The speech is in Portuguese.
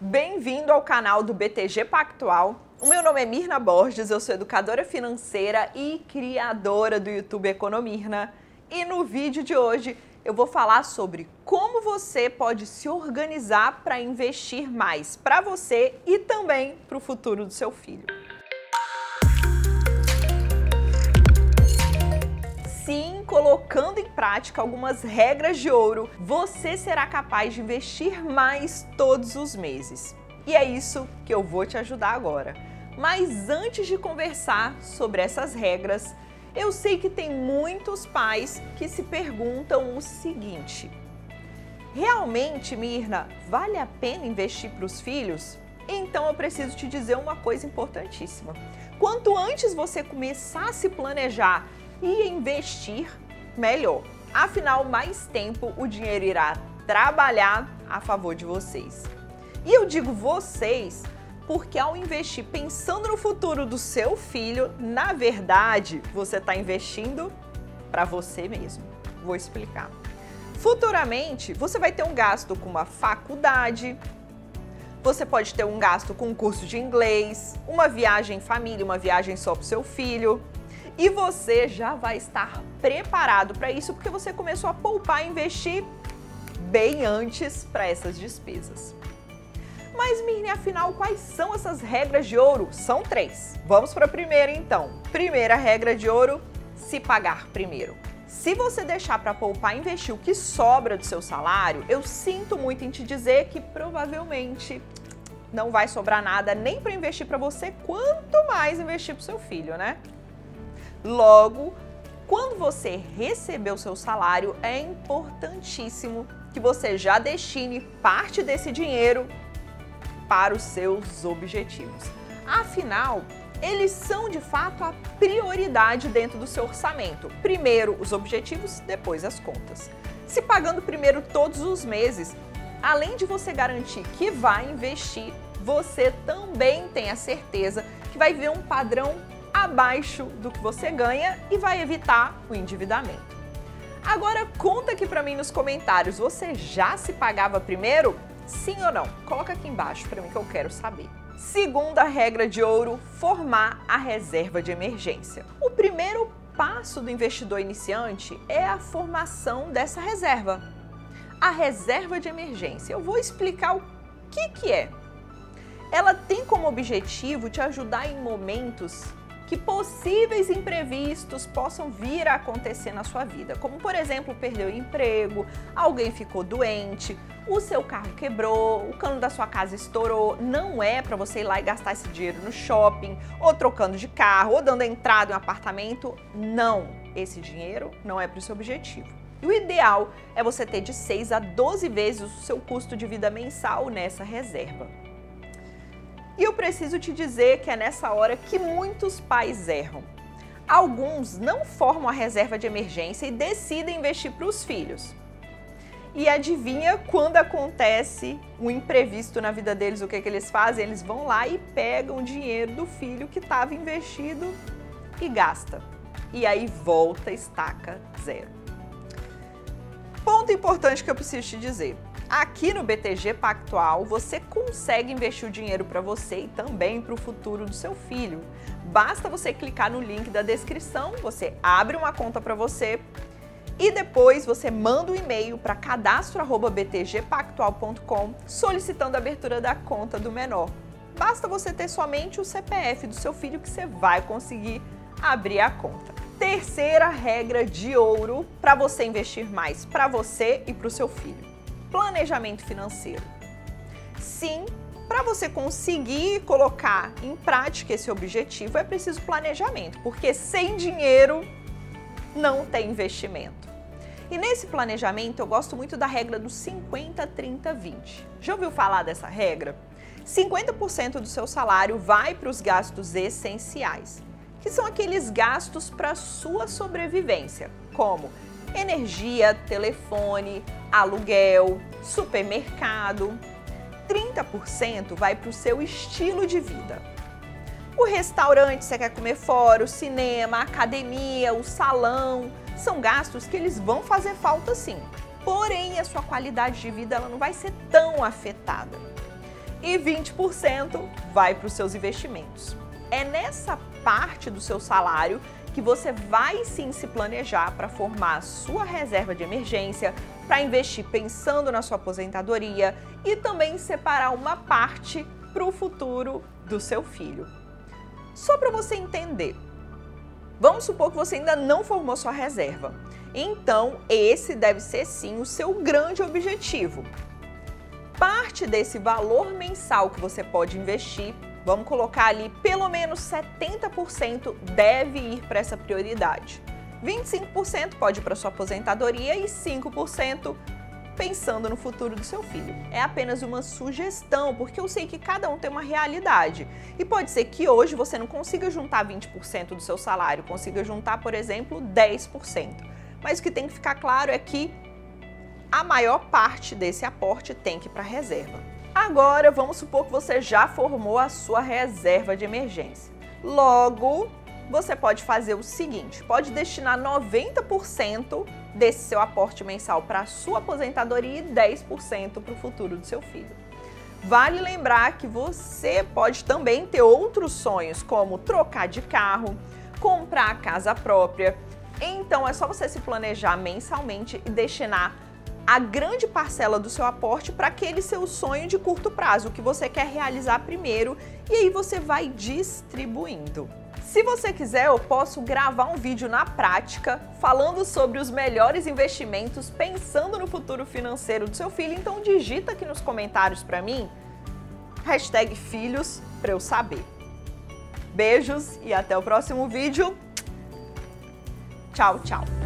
Bem-vindo ao canal do BTG Pactual. O meu nome é Mirna Borges, eu sou educadora financeira e criadora do YouTube Economirna. E no vídeo de hoje eu vou falar sobre como você pode se organizar para investir mais para você e também para o futuro do seu filho. Sim, colocando em prática algumas regras de ouro, você será capaz de investir mais todos os meses. E é isso que eu vou te ajudar agora. Mas antes de conversar sobre essas regras, eu sei que tem muitos pais que se perguntam o seguinte: realmente, Mirna, vale a pena investir para os filhos? Então eu preciso te dizer uma coisa importantíssima. Quanto antes você começar a se planejar e investir, melhor. Afinal, mais tempo o dinheiro irá trabalhar a favor de vocês. E eu digo vocês porque ao investir pensando no futuro do seu filho, na verdade, você está investindo para você mesmo. Vou explicar. Futuramente, você vai ter um gasto com uma faculdade, você pode ter um gasto com um curso de inglês, uma viagem em família, uma viagem só para o seu filho. E você já vai estar preparado para isso porque você começou a poupar e investir bem antes para essas despesas. Mas, Mirna, afinal, quais são essas regras de ouro? São 3. Vamos para a primeira, então. Primeira regra de ouro: se pagar primeiro. Se você deixar para poupar e investir o que sobra do seu salário, eu sinto muito em te dizer que provavelmente não vai sobrar nada nem para investir para você, quanto mais investir para o seu filho, né? Logo, quando você receber o seu salário, é importantíssimo que você já destine parte desse dinheiro para os seus objetivos. Afinal, eles são de fato a prioridade dentro do seu orçamento. Primeiro os objetivos, depois as contas. Se pagando primeiro todos os meses, além de você garantir que vai investir, você também tem a certeza que vai ver um padrão abaixo do que você ganha e vai evitar o endividamento. Agora conta aqui para mim nos comentários, você já se pagava primeiro? Sim ou não? Coloca aqui embaixo para mim que eu quero saber. Segunda regra de ouro: formar a reserva de emergência. O primeiro passo do investidor iniciante é a formação dessa reserva. A reserva de emergência. Eu vou explicar o que é. Ela tem como objetivo te ajudar em momentos que possíveis imprevistos possam vir a acontecer na sua vida, como por exemplo, perdeu o emprego, alguém ficou doente, o seu carro quebrou, o cano da sua casa estourou. Não é para você ir lá e gastar esse dinheiro no shopping, ou trocando de carro, ou dando entrada em um apartamento. Não, esse dinheiro não é para o seu objetivo. E o ideal é você ter de 6 a 12 vezes o seu custo de vida mensal nessa reserva. E eu preciso te dizer que é nessa hora que muitos pais erram. Alguns não formam a reserva de emergência e decidem investir para os filhos. E adivinha quando acontece um imprevisto na vida deles, o que eles fazem? Eles vão lá e pegam o dinheiro do filho que estava investido e gasta. E aí volta, estaca zero. Ponto importante que eu preciso te dizer. Aqui no BTG Pactual, você consegue investir o dinheiro para você e também para o futuro do seu filho. Basta você clicar no link da descrição, você abre uma conta para você e depois você manda um e-mail para cadastro@btgpactual.com solicitando a abertura da conta do menor. Basta você ter somente o CPF do seu filho que você vai conseguir abrir a conta. Terceira regra de ouro para você investir mais para você e para o seu filho: planejamento financeiro. Sim, para você conseguir colocar em prática esse objetivo é preciso planejamento, porque sem dinheiro não tem investimento. E nesse planejamento eu gosto muito da regra do 50, 30, 20. Já ouviu falar dessa regra? 50% do seu salário vai para os gastos essenciais, que são aqueles gastos para a sua sobrevivência, como energia, telefone, aluguel, supermercado. 30% vai para o seu estilo de vida. O restaurante, você quer comer fora, o cinema, a academia, o salão, são gastos que eles vão fazer falta sim. Porém, a sua qualidade de vida ela não vai ser tão afetada. e 20% vai para os seus investimentos. É nessa parte do seu salário que você vai sim se planejar para formar a sua reserva de emergência, para investir pensando na sua aposentadoria e também separar uma parte para o futuro do seu filho. Só para você entender, vamos supor que você ainda não formou sua reserva. Então, esse deve ser sim o seu grande objetivo. Parte desse valor mensal que você pode investir, vamos colocar ali pelo menos 70% deve ir para essa prioridade. 25% pode ir para sua aposentadoria e 5% pensando no futuro do seu filho. É apenas uma sugestão, porque eu sei que cada um tem uma realidade. E pode ser que hoje você não consiga juntar 20% do seu salário, consiga juntar, por exemplo, 10%. Mas o que tem que ficar claro é que a maior parte desse aporte tem que ir para a reserva. Agora, vamos supor que você já formou a sua reserva de emergência. Logo, você pode fazer o seguinte, pode destinar 90% desse seu aporte mensal para a sua aposentadoria e 10% para o futuro do seu filho. Vale lembrar que você pode também ter outros sonhos, como trocar de carro, comprar a casa própria. Então, é só você se planejar mensalmente e destinar a grande parcela do seu aporte para aquele seu sonho de curto prazo, o que você quer realizar primeiro, e aí você vai distribuindo. Se você quiser, eu posso gravar um vídeo na prática falando sobre os melhores investimentos pensando no futuro financeiro do seu filho, então digita aqui nos comentários para mim, #filhos, para eu saber. Beijos e até o próximo vídeo. Tchau, tchau!